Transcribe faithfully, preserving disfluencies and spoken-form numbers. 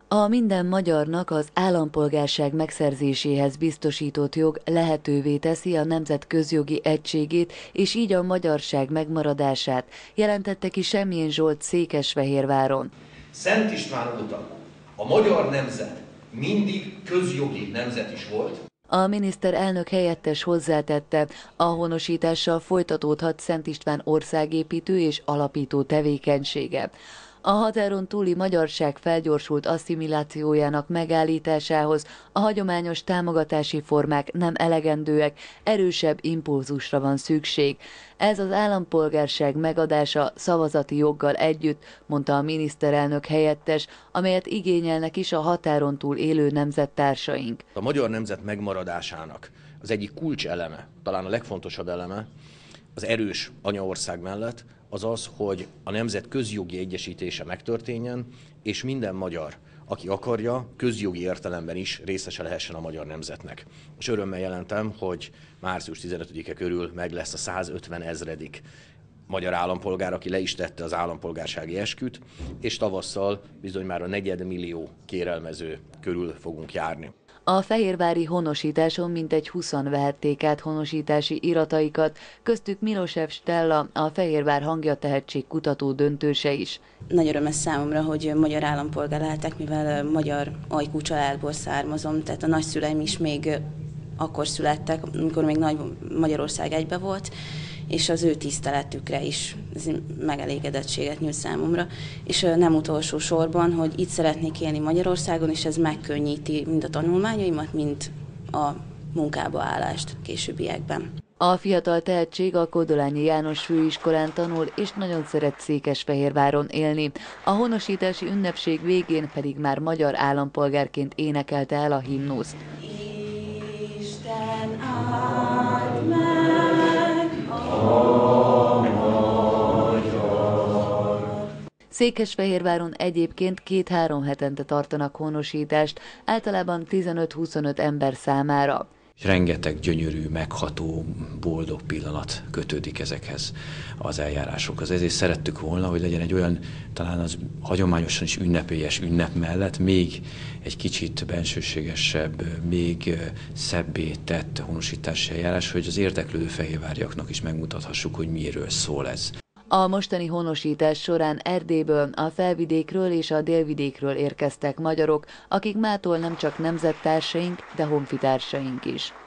A minden magyarnak az állampolgárság megszerzéséhez biztosított jog lehetővé teszi a nemzet közjogi egységét és így a magyarság megmaradását, jelentette ki Semjén Zsolt Székesfehérváron. Szent István óta a magyar nemzet mindig közjogi nemzet is volt. A miniszterelnök helyettes hozzátette, a honosítással folytatódhat Szent István országépítő és alapító tevékenysége. A határon túli magyarság felgyorsult asszimilációjának megállításához a hagyományos támogatási formák nem elegendőek, erősebb impulzusra van szükség. Ez az állampolgárság megadása szavazati joggal együtt, mondta a miniszterelnök helyettes, amelyet igényelnek is a határon túl élő nemzettársaink. A magyar nemzet megmaradásának az egyik kulcseleme, talán a legfontosabb eleme, az erős anyaország mellett az az, hogy a nemzet közjogi egyesítése megtörténjen, és minden magyar, aki akarja, közjogi értelemben is részese lehessen a magyar nemzetnek. És örömmel jelentem, hogy március tizenötödike körül meg lesz a százötven ezredik magyar állampolgár, aki le is tette az állampolgársági esküt, és tavasszal bizony már a negyedmillió kérelmező körül fogunk járni. A fehérvári honosításon mintegy húszan vehették át honosítási irataikat, köztük Milosev Stella, a Fehérvár Hangja Tehetség kutató döntőse is. Nagy öröm ez számomra, hogy magyar állampolgár lehetek, mivel magyar ajkú családból származom, tehát a nagyszüleim is még akkor születtek, amikor még Nagy Magyarország egybe volt, és az ő tiszteletükre is ez megelégedettséget nyújt számomra. És nem utolsó sorban, hogy itt szeretnék élni Magyarországon, és ez megkönnyíti mind a tanulmányaimat, mind a munkába állást későbbiekben. A fiatal tehetség a Kodolányi János Főiskolán tanul, és nagyon szeret Székesfehérváron élni. A honosítási ünnepség végén pedig már magyar állampolgárként énekelte el a himnuszt. Isten áld meg a magyar. Székesfehérváron egyébként két-három hetente tartanak honosítást, általában tizenöt-huszonöt ember számára. Rengeteg gyönyörű, megható, boldog pillanat kötődik ezekhez az eljárásokhoz. Ezért szerettük volna, hogy legyen egy olyan, talán az hagyományosan is ünnepélyes ünnep mellett még egy kicsit bensőségesebb, még szebbé tett honosítási eljárás, hogy az érdeklődő fehérváriaknak is megmutathassuk, hogy miről szól ez. A mostani honosítás során Erdélyből, a Felvidékről és a Délvidékről érkeztek magyarok, akik mától nem csak nemzettársaink, de honfitársaink is.